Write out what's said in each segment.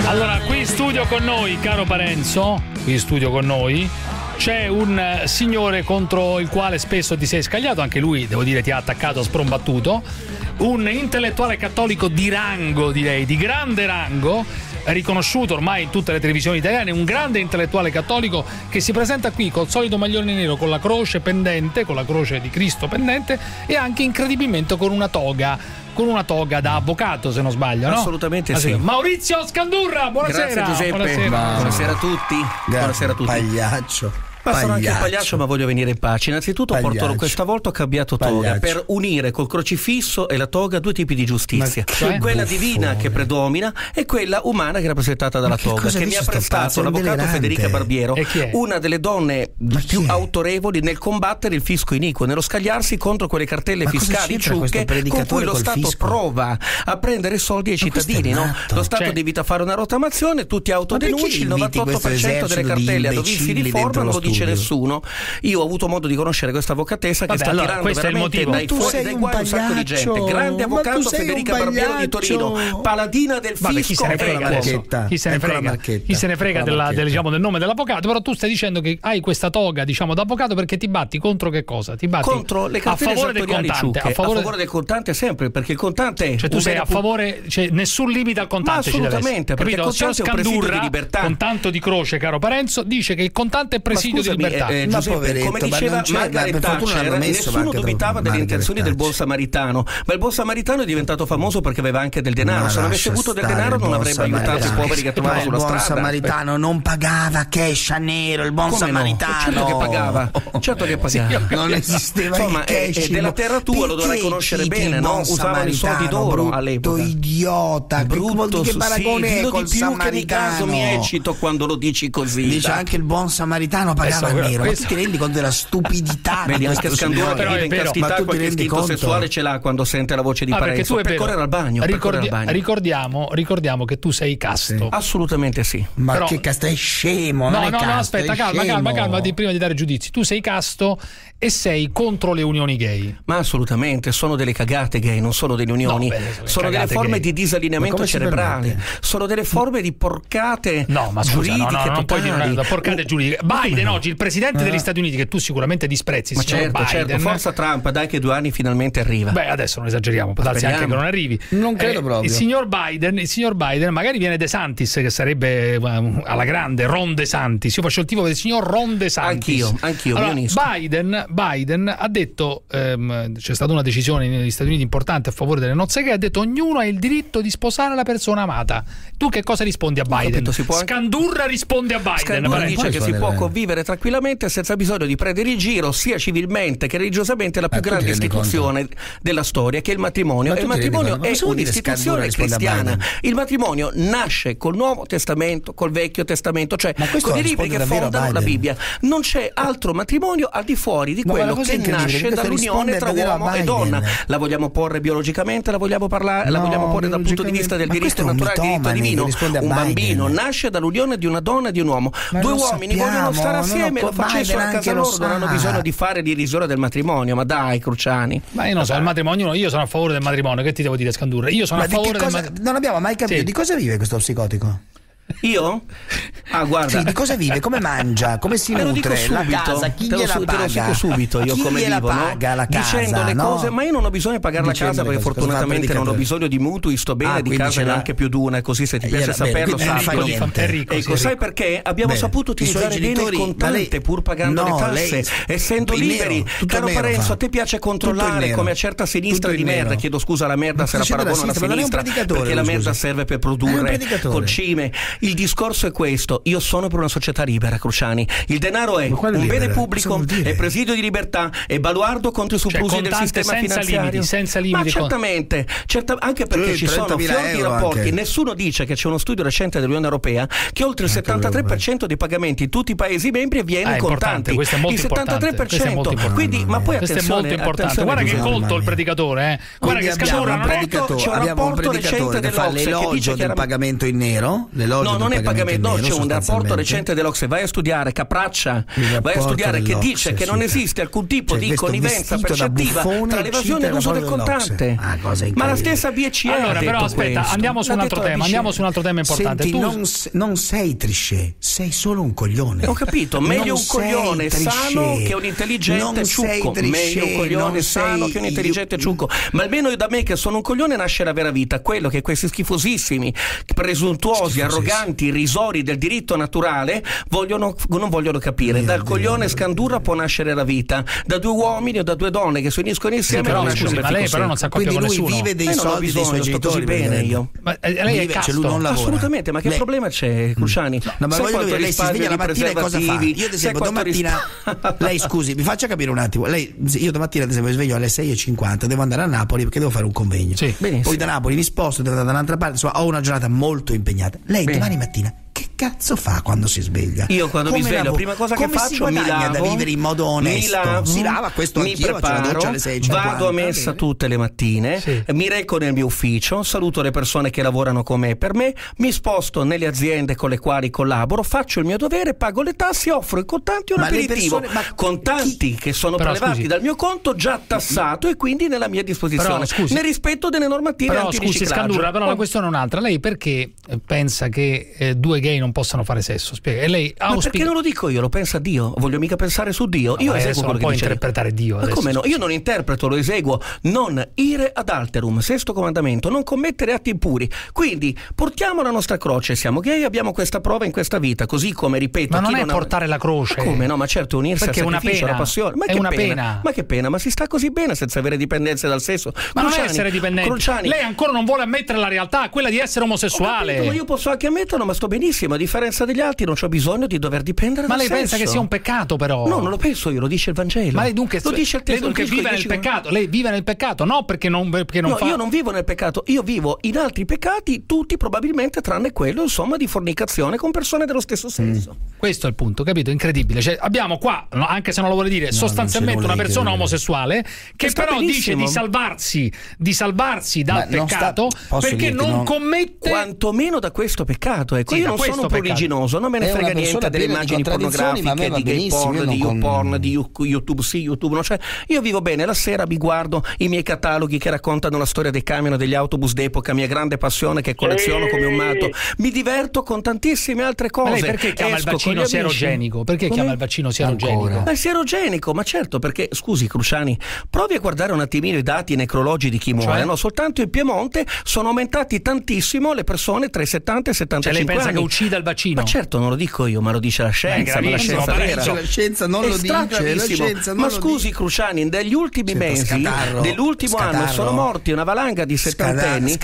Allora, qui in studio con noi, caro Parenzo, qui in studio con noi c'è un signore contro il quale spesso ti sei scagliato, anche lui, devo dire, ti ha attaccato sprombattuto, un intellettuale cattolico di rango, direi, di grande rango, riconosciuto ormai in tutte le televisioni italiane, un grande intellettuale cattolico che si presenta qui col solito maglione nero, con la croce pendente, con la croce di Cristo pendente, e anche incredibilmente con una toga da avvocato, se non sbaglio, no? Assolutamente sì. Maurizio Scandurra, buonasera. Grazie Giuseppe. Buonasera a tutti. Buonasera a tutti. Pagliaccio. Ma sono anche un pagliaccio, ma voglio venire in pace. Innanzitutto porto, questa volta ho cambiato toga per unire col crocifisso e la toga due tipi di giustizia, quella divina che predomina e quella umana che è rappresentata dalla toga, che mi ha prestato l'avvocato Federica Barbiero, una delle donne più autorevoli nel combattere il fisco iniquo, nello scagliarsi contro quelle cartelle fiscali ciucche con cui lo Stato prova a prendere soldi ai cittadini, no? Lo Stato evita fare una rottamazione, tutti autodenunciati, il 98% delle cartelle a dovissi di forma non lo dice nessuno. Io ho avuto modo di conoscere questa avvocatessa che sta tirando veramente dai fuori dai guai un sacco di gente. Grande avvocato Federica Barbiero di Torino, paladina del fisco. Chi se ne frega del nome dell'avvocato, però tu stai dicendo che hai questa toga, diciamo, da avvocato perché ti batti contro che cosa? Ti batti contro le cartelle esattoriali ciucche, a favore del contante sempre, perché il contante, cioè tu sei a favore, cioè nessun limite al contante. Ma assolutamente, perché il contante è un presidio di libertà. Con tanto di croce, caro Parenzo, dice che il contante è presidio di libertà. Giuseppe, come diceva Margaret Thatcher, nessuno dubitava delle intenzioni del buon samaritano, ma il buon samaritano è diventato famoso perché aveva anche del denaro. Se non avesse avuto del denaro non avrebbe aiutato i poveri che trovava sulla strada. Il buon samaritano non pagava cash a nero, il buon samaritano. Certo che pagava, certo che pagava. Non esisteva il cash. È della terra tua, lo dovrai conoscere bene, no? Usavano i soldi d'oro all'epoca. Idiota, brutto, che paragone è col samaritano? Che di caso mi eccito quando lo dici così. Dice anche il buon samaritano pagava nero. Ma tu ti rendi conto della stupidità? Vedi, anche Scandura che vive in castità, qualche istinto sessuale ce l'ha quando sente la voce di Parenzo per correre al bagno. Ricordiamo che tu sei casto. Assolutamente sì. Ma però, che casto, è scemo? No, aspetta, calma, prima di dare giudizi. Tu sei casto e sei contro le unioni gay. Ma assolutamente, sono delle cagate gay, non sono delle unioni, sono delle forme di disallineamento cerebrale, sono delle forme di porcate giuridiche totali. Porcate giuridiche. Biden oggi, il presidente degli Stati Uniti, che tu sicuramente disprezzi, ma certo, forza Trump, dai che 2 anni finalmente arriva. Beh, adesso non esageriamo, può darsi anche che non arrivi. Non credo proprio. Il signor Biden, magari viene De Santis, che sarebbe alla grande, Ron De Santis. Io faccio il tifo del signor Ron De Santis. Anch'io, allora, mi unisco. Biden ha detto, c'è stata una decisione negli Stati Uniti importante a favore delle nozze gay, ha detto ognuno ha il diritto di sposare la persona amata. Tu che cosa rispondi a Biden? Scandurra risponde a Biden. Scandurra dice che si può convivere tranquillamente senza bisogno di prendere in giro sia civilmente che religiosamente la più grande istituzione della storia, che è il matrimonio. E il matrimonio è un'istituzione cristiana. Il matrimonio nasce col Nuovo Testamento, col Vecchio Testamento, cioè con i libri che fondano la Bibbia. Non c'è altro matrimonio al di fuori di quello che nasce dall'unione tra uomo e donna. La vogliamo porre biologicamente, la vogliamo porre dal punto di vista del diritto naturale, diritto divino. Un bambino nasce dall'unione di una donna e di un uomo. 2 uomini vogliono stare assieme, lo facessero a casa loro, non hanno bisogno di fare l'irrisore del matrimonio. Ma dai, Cruciani. Ma io non so, il matrimonio, io sono a favore del matrimonio, che ti devo dire, Scandurra? Io sono a favore del matrimonio. Non abbiamo mai capito di cosa vive questo psicotico. Io? Guarda. Sì, di cosa vive? Come mangia? Come si nutre? La casa, chi gliela paga? Te lo dico subito io come vivo, paga la casa, dicendo le cose, ma io non ho bisogno di pagare la casa perché fortunatamente non ho bisogno di mutui, sto bene, di casa neanche più di una, così se ti piace saperlo sappilo. Ecco, sai perché? Abbiamo saputo utilizzare bene il contante pur pagando le tasse, essendo liberi. Caro Parenzo, a te piace controllare come a certa sinistra di merda, chiedo scusa alla merda se la paragono alla sinistra, perché la merda serve per produrre concime. Il discorso è questo: io sono per una società libera, Cruciani. Il denaro è un bene pubblico, è presidio di libertà, è baluardo contro i soprusi del sistema finanziario. Senza limiti. Ma certamente, anche perché ci sono fior di rapporti. Anche. Nessuno dice che c'è uno studio recente dell'Unione Europea che oltre il 73% dei pagamenti in tutti i Paesi membri avviene in contanti. Questo è molto il 73%. Quindi, ma poi questo è molto importante. Guarda che colto il predicatore, Guarda che Scandurra abbiamo un predicatore che fa l'elogio del pagamento in nero, l'elogio No, non è pagamento, no, c'è un rapporto recente dell'Ocse, vai a studiare, Capraccia, vai a studiare che dice che non esiste alcun tipo di connivenza percettiva tra l'evasione e l'uso del contante. Ma la stessa BCE. Allora, però aspetta, andiamo su un altro tema, importante. Senti, tu non sei Trichet, sei solo un coglione. Ho capito, meglio un coglione sano che un intelligente ciucco. Meglio un coglione sano che un intelligente ciucco. Ma almeno da me che sono un coglione nasce la vera vita, quello che questi schifosissimi, presuntuosi, arroganti, irrisori del diritto naturale non vogliono capire. Dal coglione Scandurra può nascere la vita, da due uomini o da due donne che si uniscono insieme. Però lei però non si accoppia con nessuno. Lui vive dei soldi dei suoi genitori. Bene io. Ma lei è casto. Lui non lavora. Assolutamente, ma che problema c'è, Cruciani? No, ma voglio vedere, lei si sveglia la mattina e cosa fa? Io ad esempio domattina lei scusi, mi faccia capire un attimo. Io domattina ad esempio mi sveglio alle 6:50, devo andare a Napoli perché devo fare un convegno. Sì. Poi da Napoli mi sposto, devo andare da un'altra parte, insomma ho una giornata molto impegnata. Lei domani mattina che cazzo fa quando si sveglia? Io quando mi sveglio, la prima cosa che faccio, mi lavo, da vivere in modo onesto. Si lava, questo mi anch'io, preparo, faccio la doccia alle 6:50. vado a messa tutte le mattine, mi reco nel mio ufficio, saluto le persone che lavorano con me e per me, mi sposto nelle aziende con le quali collaboro, faccio il mio dovere, pago le tasse, offro i contanti un aperitivo, contanti che sono prelevati dal mio conto già tassato e quindi nella mia disposizione, nel rispetto delle normative antiriciclaggio. Scusi Scandurra, però la questione è un'altra. Lei perché pensa che due gay non possano fare sesso? Spiega. E lei ma perché non lo dico io, lo pensa Dio. Voglio mica pensare su Dio. Io eseguo quello che dice. Interpretare Dio. Ma come no? Io non interpreto, lo eseguo. Non ire ad alterum, sesto comandamento, non commettere atti impuri. Quindi portiamo la nostra croce, siamo gay, abbiamo questa prova in questa vita, così come ripeto. Ma non è portare la croce. Ma come no? Ma certo, unirsi perché al sacrificio, alla passione. Ma è che una pena. Ma che pena, ma si sta così bene senza avere dipendenze dal sesso. Ma non è essere dipendente. Lei ancora non vuole ammettere la realtà, quella di essere omosessuale. Capito, ma io posso anche ammetterlo, ma sto benissimo. A differenza degli altri non c'ho bisogno di dover dipendere dal sesso. Ma lei pensa che sia un peccato, però? No, non lo penso io, lo dice il Vangelo. Ma lei dunque, lo dice il testo, lei dunque vive nel peccato. Lei vive nel peccato, no perché non fa. Io non vivo nel peccato, io vivo in altri peccati, tutti probabilmente tranne quello, insomma, di fornicazione con persone dello stesso sesso. Questo è il punto, capito? Incredibile. Cioè, abbiamo qua, anche se non lo vuole dire, sostanzialmente una persona omosessuale che però dice di salvarsi dal peccato perché non commette quantomeno da questo peccato. Ecco, io non sono un prodiginoso, non me ne frega niente delle immagini pornografiche, di gay porn, di YouPorn, di YouTube sì, YouTube no. Cioè, io vivo bene, la sera mi guardo i miei cataloghi che raccontano la storia dei camion e degli autobus d'epoca, mia grande passione che colleziono come un matto. Mi diverto con tantissime altre cose. Ma lei perché chiama il vaccino sierogenico? Perché chiama il vaccino sierogenico? Ma è sierogenico, ma certo, perché scusi Cruciani, provi a guardare un attimino i dati necrologi di chi muore, no? Soltanto in Piemonte sono aumentati tantissimo le persone tra i 70 e i 75 anni. Lei pensa che uccida il vaccino? Ma certo, non lo dico io, ma lo dice la scienza, ma la scienza vera. La scienza non lo dice, ma scusi Cruciani, negli ultimi mesi dell'ultimo anno sono morti una valanga di settantenni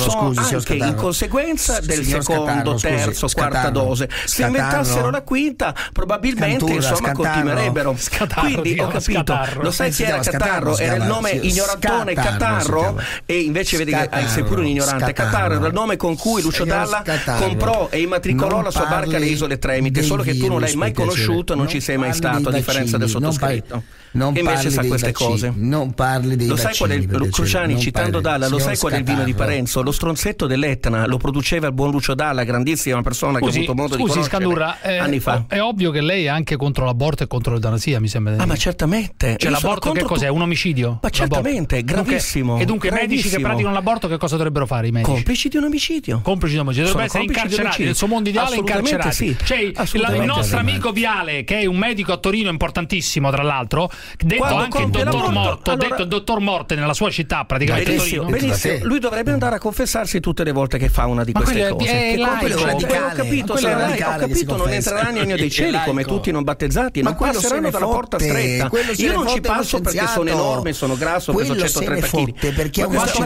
anche in conseguenza del secondo, terzo, quarta dose. Se inventassero la quinta probabilmente insomma continuerebbero. Quindi ho capito, lo sai chi era Catarro? Era il nome ignorantone Catarro, e invece vedi che sei pure un ignorante. Catarro era il nome con cui Lucio Dalla comprò e immatricolò la sua barca alle Isole Tremiti, solo che tu non l'hai mai conosciuto, non ci sei mai stato, a differenza del sottoscritto. Non che invece sa queste cose. Non parli dei vaccini. Lo sai qual è Cruciani, citando Dalla, lo sai qual è il vino di Parenzo? Lo stronzetto dell'Etna lo produceva il buon Lucio Dalla, grandissima persona che ho avuto modo di conoscere Scandurra, anni fa. È ovvio che lei è anche contro l'aborto e contro l'eutanasia, mi sembra. Ah, ma certamente. Cioè l'aborto che cos'è? Un omicidio? Ma certamente, è gravissimo. E dunque i medici che praticano l'aborto che cosa dovrebbero fare i medici? Complici di un omicidio. Complici di un omicidio. Dovrebbero essere incarcerati, nel suo mondo ideale incarcerati. Sì. Cioè il nostro amico Viale, che è un medico a Torino importantissimo tra l'altro, detto anche il dottor Morto, detto il dottor Morte nella sua città praticamente. Benissimo. Lui dovrebbe andare a confessarsi tutte le volte che fa una di queste cose. Ho capito, non entrerà nel regno dei cieli come tutti i non battezzati, non passeranno dalla porta stretta. Io non ci passo perché sono enorme, sono grasso, peso 130 kg. Perché quanto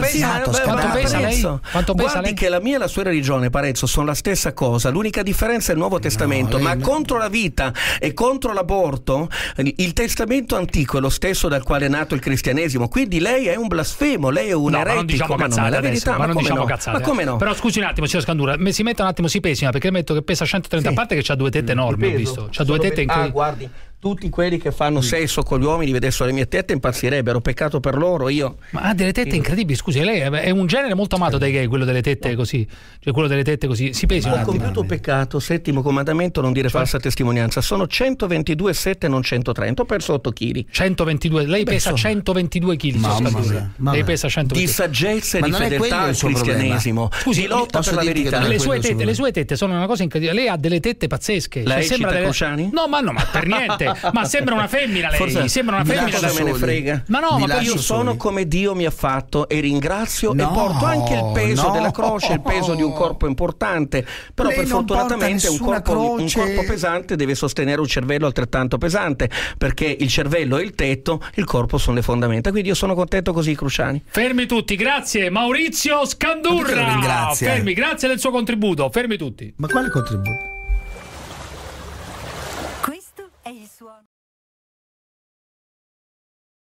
pesa lei? Guardi che la mia e la sua religione, Parenzo, sono la stessa cosa. L'unica differenza è il Nuovo Testamento, ma contro la vita e contro l'aborto il Testamento antico è lo stesso dal quale è nato il cristianesimo, quindi lei è un blasfemo, lei è un eretico. Ma non diciamo cazzate, la verità, ma non diciamo cazzate. Ma come no? Però scusi un attimo, signor Scandurra, si metta un attimo, si pesima, perché metto che pesa 130, a parte che c'ha due tette enormi, ho visto. C'ha due tette guardi, tutti quelli che fanno sesso con gli uomini vedessero le mie tette impazzirebbero, peccato per loro. Ma ha delle tette incredibili, scusi, lei è un genere molto amato dai gay, quello delle tette così, cioè quello delle tette così, si pesi un attimo. Ho compiuto un peccato, settimo comandamento, non dire falsa testimonianza, sono 122,7 non 130, ho perso 8 kg. 122, lei pesa 122 kg, lei pesa 122. Di saggezza e di fedeltà al cristianesimo, scusi, di lotta per la verità. Le sue tette sono una cosa incredibile, lei ha delle tette pazzesche. Lei cita Cruciani? No, ma per niente. Ma sembra una femmina lei. Forse sembra una femmina da me ne frega. Ma no, ma io sono come Dio mi ha fatto e ringrazio e porto anche il peso della croce, il peso di un corpo importante. Però per fortunatamente un corpo pesante deve sostenere un cervello altrettanto pesante, perché il cervello è il tetto, il corpo sono le fondamenta. Quindi io sono contento così, Cruciani. Fermi tutti, grazie Maurizio Scandurra. Fermi, grazie del suo contributo. Fermi tutti. Ma quale contributo?